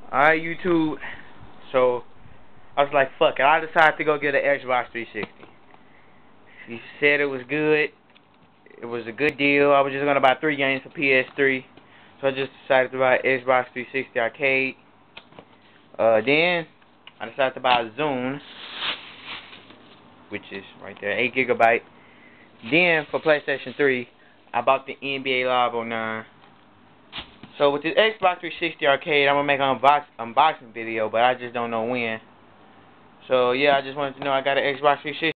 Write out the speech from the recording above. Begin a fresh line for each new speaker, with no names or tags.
Alright, YouTube. So, I was like, fuck it. I decided to go get an Xbox 360. He said it was good. It was a good deal. I was just going to buy 3 games for PS3. So I just decided to buy Xbox 360 Arcade. Then, I decided to buy a Zune, which is right there, 8 gigabyte. Then, for PlayStation 3, I bought the NBA Live 09. So with this Xbox 360 Arcade, I'm going to make an unboxing video, but I just don't know when. So yeah, I just wanted to know I got an Xbox 360.